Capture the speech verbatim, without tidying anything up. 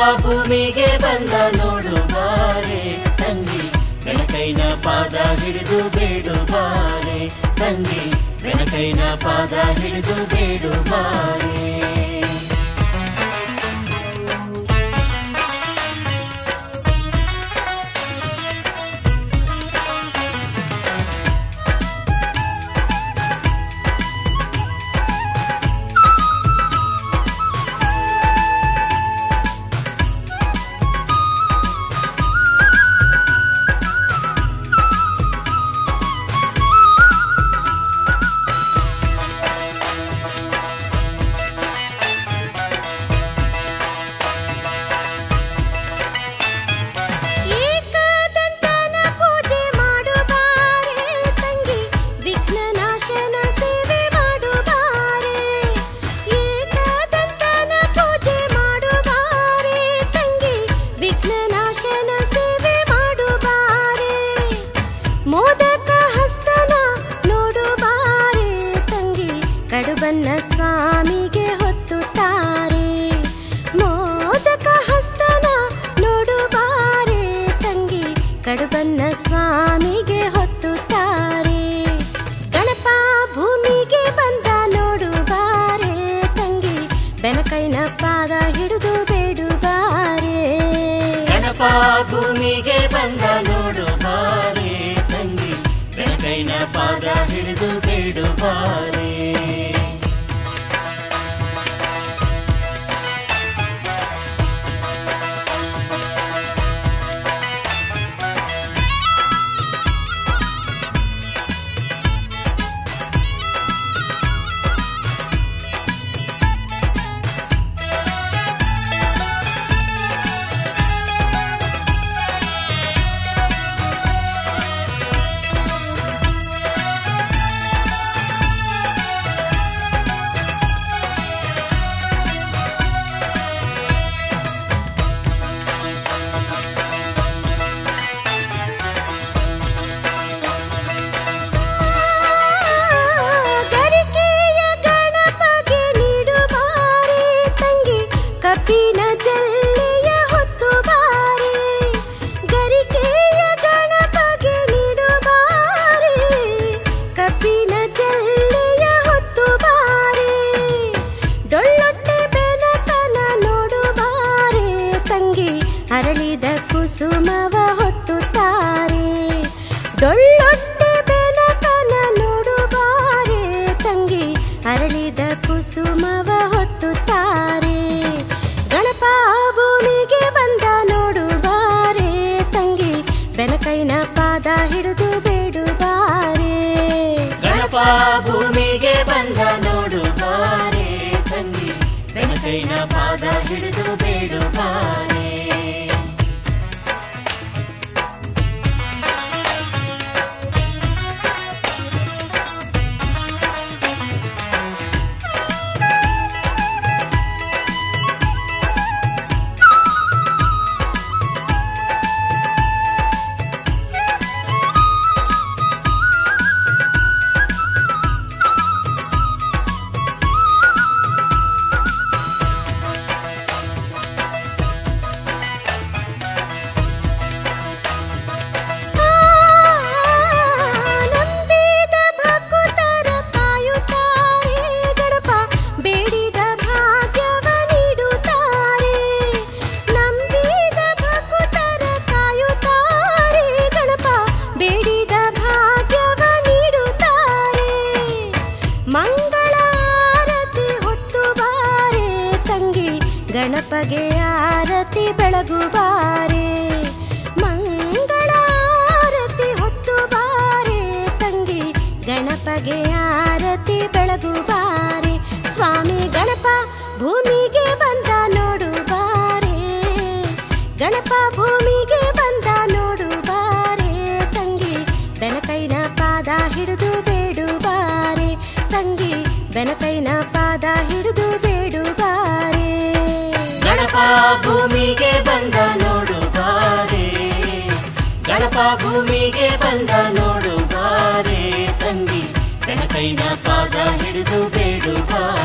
ಭೂಮಿಗೆ ಬಂದ ನೋಡು ಬಾರೆ ತಂಗಿ ಬೆನಕೈನ ಪಾದ ಹಿಡಿದು ಬೇಡು ಬಾರೆ ತಂಗಿ ಬೆನಕೈನ ಪಾದ ಹಿಡಿದು ಬೇಡು ಬಾರೆ ಕಡುಬನ್ನ ಸ್ವಾಮಿಗೆ ಹೊತ್ತುತ್ತಾರೆ ಮೋದಕ ಹಸ್ತನ ನೋಡು ಬಾರೆ ತಂಗಿ ಕಡುಬನ್ನ ಸ್ವಾಮಿಗೆ ಹೊತ್ತುತ್ತಾರೆ ಗಣಪ ಭೂಮಿಗೆ ಬಂದ ನೋಡು ಬಾರೆ ತಂಗಿ ಬೆನಕೈನ ಪಾದ ಹಿಡಿದು ಬೇಡು ಬಾರೆ ಗಣಪ ಭೂಮಿಗೆ ಬಂದ ನೋಡು ಬಾರೆ ತಂಗಿ ಬೆನಕೈನ ಪಾದ ಹಿಡಿದು ಬೇಡು ಬಾರೆ ಕಬ್ಬಿನ ಜಲ್ಲೆಯ ಹೊತ್ತು ಬಾರೆ ಗರಿಕೆಯ ಗಣಪಗೆ ನೀಡು ಬಾರೆ ಕಬ್ಬಿನ ಜಲ್ಲೆಯ ಹೊತ್ತು ಬಾರೆ ಡೊಳ್ಳೊಟ್ಟೆ ಬೆನಕನ ನೋಡು ಬಾರೆ ತಂಗಿ ಅರಳಿದ ಕುಸುಮವ ಹೊತ್ತುತ್ತಾರೆ ಡೊಳ್ಳೊಟ್ಟೆ ಬೆನಕನ ನೋಡು ಬಾರೆ ತಂಗಿ ಅರಳಿದ ಕುಸುಮವ ಹೊತ್ತುತ್ತಾರೆ ಗಣಪ ಭೂಮಿಗೆ ಬಂದ ನೋಡು ಬಾರೆ ತಂಗಿ ಬೆನಕೈನ ಪಾದ ಹಿಡಿದು ಬೇಡು ಬಾರೆ ಗಣಪ ಭೂಮಿಗೆ ಬಂದ ನೋಡು ಬಾರೆ ತಂಗಿ ಬೆನಕೈನ ಪಾದ ಹಿಡಿದು ಬೇಡು ಬಾರೆ ಗಣಪಗೆ ಆರತಿ ಬೆಳಗು ಬಾರೆ ಮಂಗಳಾರತಿ ಹೊತ್ತು ಬಾರೆ ತಂಗಿ ಗಣಪಗೆ ಆರತಿ ಬೆಳಗು ಬಾರೆ ಸ್ವಾಮಿ ಗಣಪ ಭೂಮಿಗೆ ಬಂದ ನೋಡು ಬಾರೆ ಗಣಪ ಭೂಮಿಗೆ ಬಂದ ನೋಡು ಬಾರೆ ತಂಗಿ ಬೆನಕೈನ ಪಾದ ಹಿಡಿದು ಬೇಡು ಬಾರೆ ತಂಗಿ ಬೆನಕೈನ ಪಾದ ಹಿಡಿದು ಬೇಡು ಬಾರೆ ಗಣಪ ಭೂಮಿಗೆ ಬಂದ ನೋಡು ಬಾರೆ ಗಣಪ ಭೂಮಿಗೆ ಬಂದ ನೋಡು ಬಾರೆ ತಂಗಿ ಬೆನಕೈನ ಪಾದ ಹಿಡಿದು ಬೇಡು ಬಾರೆ